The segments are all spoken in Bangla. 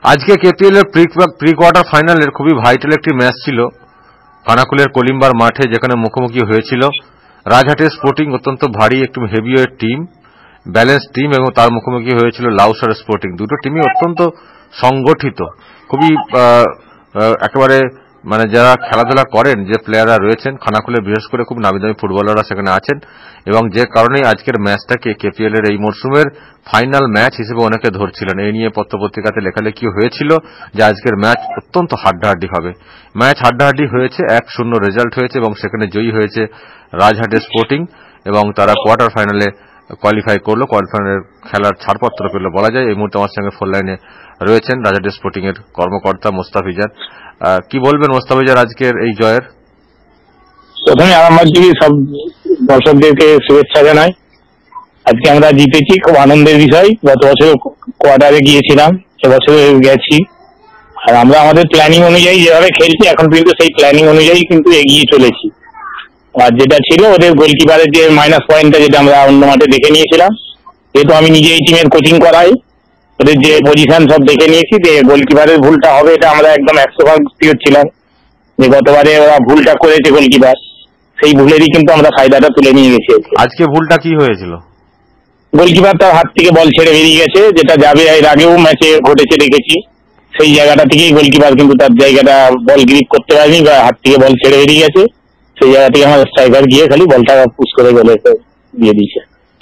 আজকে কেপিএল এর প্রি কোয়ার্টার ফাইনালের খুবই ভাইটাল একটি ম্যাচ ছিল খানাকুলের কলিম্বার মাঠে, যেখানে মুখোমুখি হয়েছিল রাজহাটের স্পোর্টিং, অত্যন্ত ভারী একটু হেভিওয়েট টিম, ব্যালেন্স টিম, এবং তার মুখোমুখি হয়েছিল লাউসার স্পোর্টিং। দুটো টিমই অত্যন্ত সংগঠিত, খুবই একেবারে মানে যারা খেলাধুলা করেন, যে প্লেয়াররা রয়েছেন খানাকুলে, বিশেষ করে খুব নামিদামি ফুটবলাররা সেখানে আছেন, এবং যে কারণেই আজকের ম্যাচটাকে কেপিএল এর এই মরশুমের ফাইনাল ম্যাচ হিসেবে অনেকে ধরছিলেন। এই নিয়ে পত্রপত্রিকাতে লেখালেখি হয়েছিল যে আজকের ম্যাচ অত্যন্ত হাড্ডাহাড্ডি হবে। ম্যাচ হাড্ডাহাড্ডি হয়েছে, 1-0 রেজাল্ট হয়েছে, এবং সেখানে জয়ী হয়েছে রাজহাটের স্পোর্টিং, এবং তারা কোয়ার্টার ফাইনালে কোয়ালিফাই করলো, কোয়ার্টার ফাইনালের খেলার ছাড়পত্র পেল বলা যায়। এই মুহূর্তে আমার সঙ্গে ফোন লাইনে রয়েছেন রাজহাটের স্পোর্টিং এর কর্মকর্তা মোস্তাফিজার। কি বলবেন মোস্তাফিজার আজকের এই জয়ের? প্রথমে আমার দিকে সব দর্শকদেরকে শুভেচ্ছা জানাই। আজকে আমরা জিতেছি, খুব আনন্দের বিষয়। গত বছর কোয়ার্টারে গিয়েছিলাম, এবছর গেছি, আর আমরা আমাদের প্ল্যানিং অনুযায়ী যেভাবে খেলছি এখন কিন্তু সেই প্ল্যানিং অনুযায়ী কিন্তু এগিয়ে চলেছি। আর যেটা ছিল ওদের গোলকিপারের যে মাইনাস পয়েন্টটা, যেটা আমরা অন্য মাঠে দেখে নিয়েছিলাম, যেহেতু আমি নিজে এই টিমের কোচিং করাই, ওদের যে পজিশন সব দেখে নিয়েছি, যে গোলকিপারের ভুলটা হবে এটা আমরা একদম 100% স্থির ছিলাম, যে গতবারে ওরা ভুলটা করেছে গোলকিপার, সেই ভুলেরই কিন্তু আমরা ফায়দাটা তুলে নিয়ে গেছি। আজকে ভুলটা কি হয়েছিল? গোলকিপার তার হাত থেকে বল ছেড়ে বেরিয়ে গেছে, যেটা যাবে এর আগেও ম্যাচে ঘটেছে দেখেছি। সেই জায়গাটা থেকেই গোলকিপার কিন্তু তার জায়গাটা বল গ্রিপ করতে পারেনি, বা হাত থেকে বল ছেড়ে বেরিয়ে গেছে। সেই জায়গা থেকে আমার স্ট্রাইকার গিয়ে খালি বলটা পুশ করে গোলে দিয়ে দিয়েছে।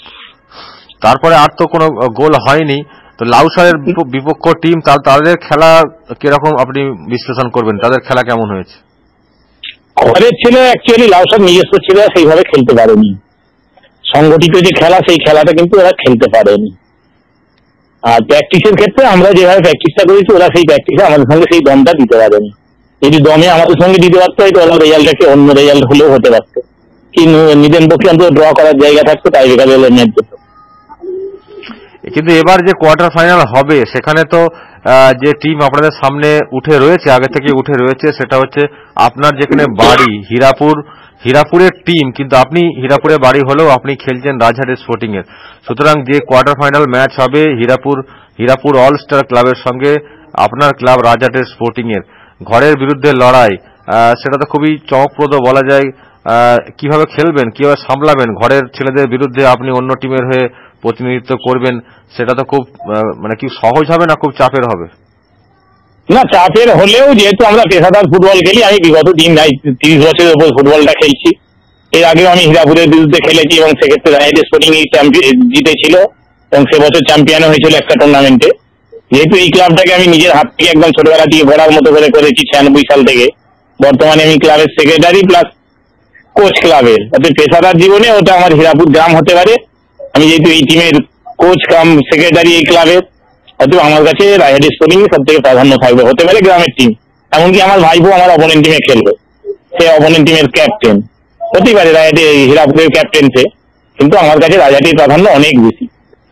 তারপরে আর তো কোনো গোল হয়নি। তো লাউসারের বিপক্ষ টিম, তাদের খেলা কিরকম আপনি বিশ্লেষণ করবেন? তাদের খেলা কেমন হয়েছে? ঘরের ছিল অ্যাকচুয়ালি, লাউসার নিজস্ব ছিল, সেইভাবে খেলতে পারেনি। সংগঠিত যে খেলা, সেই খেলাটা কিন্তু ওরা খেলতে পারেনি। আর প্র্যাকটিসের ক্ষেত্রে আমরা যেভাবে প্র্যাকটিসটা করেছি, ওরা সেই প্র্যাকটিসে আমাদের সঙ্গে সেই দমটা দিতে পারেনি। যদি দমে আমাদের সঙ্গে দিতে পারতো, হয়তো ওরা রেজাল্টটাকে অন্য রেজাল্ট হলেও হতে পারত, কিন্তু নিজের পক্ষে অন্তত ড্র করার জায়গা থাকতো, তাই বেকার ম্যাচ যেত। কিন্তু এবার যে কোয়ার্টার ফাইনাল হবে, সেখানে তো যে টিম আপনাদের সামনে উঠে রয়েছে, আগে থেকে উঠে রয়েছে, সেটা হচ্ছে আপনার যেখানে বাড়ি হীরাপুরের টিম, কিন্তু আপনি হীরাপুরে বাড়ি হলেও আপনি খেলছেন রাজহাটের স্পোর্টিং এর। সুতরাং যে কোয়ার্টার ফাইনাল ম্যাচ হবে হীরাপুর অল স্টার ক্লাবের সঙ্গে আপনার ক্লাব রাজহাটের স্পোর্টিং এর ঘরের বিরুদ্ধে লড়াই, সেটা তো খুবই চমকপ্রদ বলা যায়। কিভাবে খেলবেন, কিভাবে সামলাবেন? ঘরের ছেলেদের বিরুদ্ধে আপনি অন্য টিমের হয়ে প্রতিনিধিত্ব করবেন, সেটা তো খুব মানে কি সহজ হবে না খুব চাপের হবে? না, চাপের হলেও যেহেতু আমরা পেশাদার ফুটবল খেলি, আমি বিগত 30 বছরের উপর ফুটবলটা খেলছি। এর আগেও আমি হীরাপুরের বিরুদ্ধে খেলেছি, এবং সেক্ষেত্রে রাজহাটের স্পোর্টিং জিতেছিল, এবং সে বছর চ্যাম্পিয়ন হয়েছিল একটা টুর্নামেন্টে। যেহেতু এই ক্লাবটাকে আমি নিজের হাত থেকে একদম ছোটবেলা থেকে গড়ার মতো করে করেছি 96 সাল থেকে, বর্তমানে আমি ক্লাবের সেক্রেটারি প্লাস কোচ ক্লাবের। অর্থাৎ পেশাদার জীবনে ওটা আমার হীরাপুর গ্রাম হতে পারে। আমি যেহেতু এই টিমের কোচ কাম সেক্রেটারি এই ক্লাবের, অথবা আমার কাছে রাজহাটের স্পোর্টিং সব থেকে প্রাধান্য থাকবে, হতে পারে গ্রামের টিম। এমনকি আমার ভাইপো আমার অপোনেন্ট টিমে খেলবে, সে অপোনেন্ট টিমের ক্যাপ্টেন হতেই পারে, হীরাপুরের ক্যাপ্টেন সে, কিন্তু আমার কাছে রাজহাটের প্রাধান্য অনেক বেশি।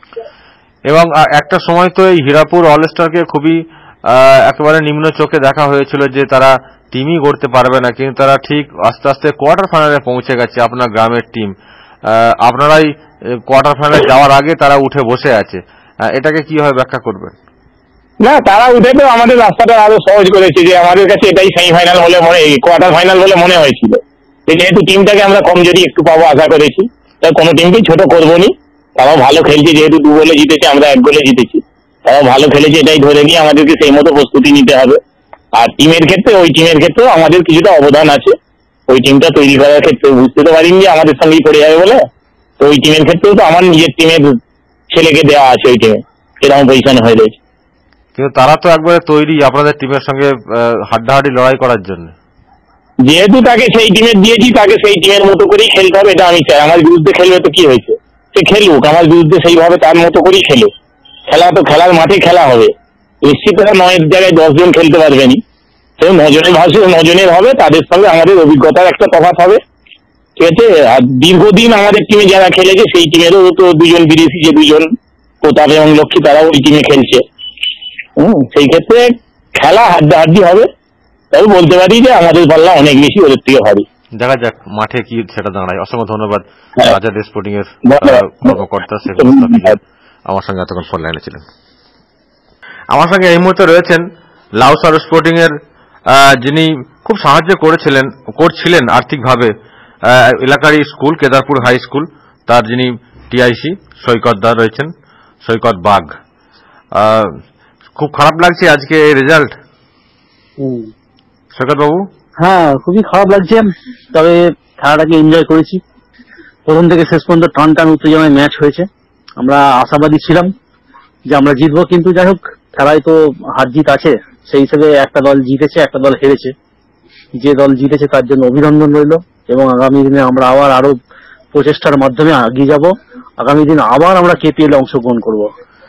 এবং একটা সময় তো এই হীরাপুর অলস্টারকে খুবই একেবারে নিম্ন চোখে দেখা হয়েছিল, যে তারা টিমই গড়তে পারবে না, কিন্তু তারা ঠিক আস্তে আস্তে কোয়ার্টার ফাইনালে পৌঁছে গেছে। আপনার গ্রামের টিম, আপনারাই কোয়ার্টার ফাইনালে যাওয়ার আগে তারা উঠে বসে আছে। এটাকে কিভাবে ব্যাখ্যা করবেন? না, তারা উঠে তো আমাদের রাস্তাটা আরো সহজ করেছে, যে আমাদের কাছে এটাই সেমিফাইনাল বলে কোয়ার্টার ফাইনাল বলে মনে হয়েছিল। যেহেতু টিমটাকে আমরা কমজোরি একটু পাবো আশা করেছি, তাই কোনো টিমকেই ছোট করবো নি। তারাও ভালো খেলছে, যেহেতু 2 গোলে জিতেছে, আমরা 1 গোলে জিতেছি, তারাও ভালো খেলেছে, এটাই ধরে নিয়ে আমাদেরকে সেই মতো প্রস্তুতি নিতে হবে। আর ওই টিমের ক্ষেত্রেও আমাদের কিছুটা অবদান আছে। ওই টিমটা তৈরি করার ক্ষেত্রে বুঝতে তো পারিনি যে আমাদের সঙ্গেই পড়ে যাবে বলে। তো ওই টিমের ক্ষেত্রেও তো আমার নিজের টিমের ছেলেকে দেওয়া আছে ওই টিমে, সেরকম পজিশন হয়ে রয়েছে। কিন্তু তারা তো একবারে তৈরি আপনাদের টিমের সঙ্গে হাড্ডাহাড্ডি লড়াই করার জন্য। যেহেতু তাকে সেই টিমের দিয়েছি, তাকে সেই টিমের মতো করেই খেলতে হবে, এটা আমি চাই। আমার বিরুদ্ধে খেলবে তো কি হয়েছে, সে খেলুক, আমার বিরুদ্ধে সেইভাবে তার মতো করেই খেলে। খেলা তো খেলার মাঠে খেলা হবে। নিশ্চিত 9 জায়গায় 10 জন খেলতে পারবেনি, সেই 9 জনের ভাষে 9 জনের হবে, তাদের সঙ্গে আমাদের অভিজ্ঞতার একটা তফাৎ হবে, ঠিক আছে। আর দীর্ঘদিন আমাদের টিমে যারা খেলেছে, সেই টিমেরও তো 2 জন বিদেশি, যে 2 জন প্রতাপ এবং লক্ষ্মী, তারাও ওই টিমে খেলছে। সেই ক্ষেত্রে খেলা হাড্ডাহাড্ডি হবে, তবে বলতে পারি যে আমাদের পাল্লা অনেক বেশি ওদের থেকে ভারী। দেখা যাক মাঠে কি সেটা দাঁড়ায়। অসংখ্য ধন্যবাদ রাজহাট স্পোর্টিং এর কর্মকর্তা শেখ মুস্তাফিজ আমার সঙ্গে এতক্ষণ ফোন লাইনে ছিলেন। আমার সঙ্গে এই মুহূর্তে রয়েছেন লাউসর স্পোর্টিং এর যিনি খুব সাহায্য করছিলেন আর্থিকভাবে এলাকারই স্কুল কেদারপুর হাই স্কুল, তার যিনি টিআইসি সৈকত দা রয়েছেন, সৈকত বাগ। খুব খারাপ লাগছে আজকে এই রেজাল্ট সৈকত বাবু? হ্যাঁ, খুবই খারাপ লাগছে, তবে খেলাটাকে এনজয় করেছি। প্রথম থেকে শেষ পর্যন্ত টান টান উত্তেজনায় ম্যাচ হয়েছে। আমরা আশাবাদী ছিলাম যে আমরা জিতবো, কিন্তু যাই হোক খেলায় তো হার জিত আছে, সেই হিসেবে একটা দল জিতেছে, একটা দল হেরেছে। যে দল জিতেছে তার জন্য অভিনন্দন রইল, এবং আগামী দিনে আমরা আরো প্রচেষ্টার মাধ্যমে এগিয়ে যাব। আগামী দিন আবার আমরা কেপিএল এ অংশগ্রহণ করবো।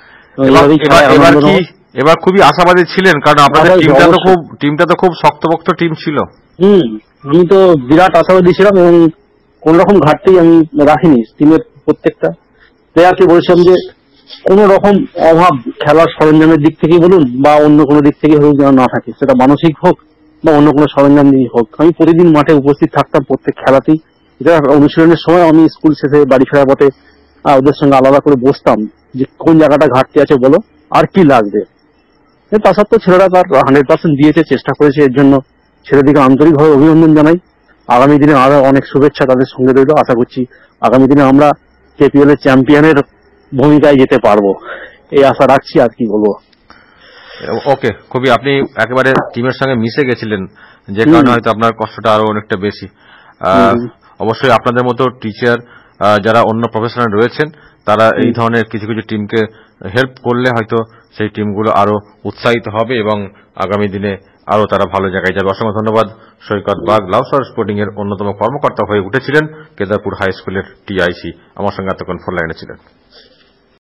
এবার খুবই আশাবাদী ছিলেন, কারণ আপনাদের টিমটা তো খুব শক্তপোক্ত টিম ছিল। আমি তো বিরাট আশাবাদী ছিলাম, এবং কোন রকম ঘাটতি আমি রাখিনি। টিমের প্রত্যেকটা প্লেয়ারকে বলেছিলাম যে কোন রকম অভাব খেলার সরঞ্জামের দিক থেকে বলুন বা অন্য কোনো দিক থেকে হোক যেন না থাকে, সেটা মানসিক হোক বা অন্য কোনো সরঞ্জাম দিয়ে হোক। আমি প্রতিদিন মাঠে উপস্থিত থাকতাম প্রত্যেক খেলাতেই। এটা অনুশীলনের সময় আমি স্কুল শেষে বাড়ি ফেরার পথে ওদের সঙ্গে আলাদা করে বসতাম যে কোন জায়গাটা ঘাটতি আছে বলো, আর কি লাগবে। তা সত্ত্বেও ছেলেরা তার 100% দিয়েছে, চেষ্টা করেছে। এর জন্য ছেলেদিকে আন্তরিকভাবে অভিনন্দন জানাই। আগামী দিনে আরো অনেক শুভেচ্ছা তাদের সঙ্গে রইল। আশা করছি আগামী দিনে আমরা কেপিএল এর চ্যাম্পিয়নের ভূমিকায় যেতে পারবো, এই আশা রাখছি। আর কি বলবো। ওকে, খুবই আপনি একেবারে টিমের সঙ্গে মিশে গেছিলেন, যে কারণে হয়তো আপনার কষ্টটা আরো অনেকটা বেশি। অবশ্যই আপনাদের মতো টিচার যারা অন্য প্রফেশনাল রয়েছেন, তারা এই ধরনের কিছু কিছু টিমকে হেল্প করলে হয়তো সেই টিমগুলো আরো উৎসাহিত হবে এবং আগামী দিনে আরো তারা ভালো জায়গায় যাবে। অসংখ্য ধন্যবাদ। সৈকত বাগ লাউসর স্পোর্টিং এর অন্যতম কর্মকর্তা হয়ে উঠেছিলেন, কেদারপুর হাই স্কুলের টিআইসি, আমার সঙ্গে এতক্ষণ ফোন লাইনে ছিলেন।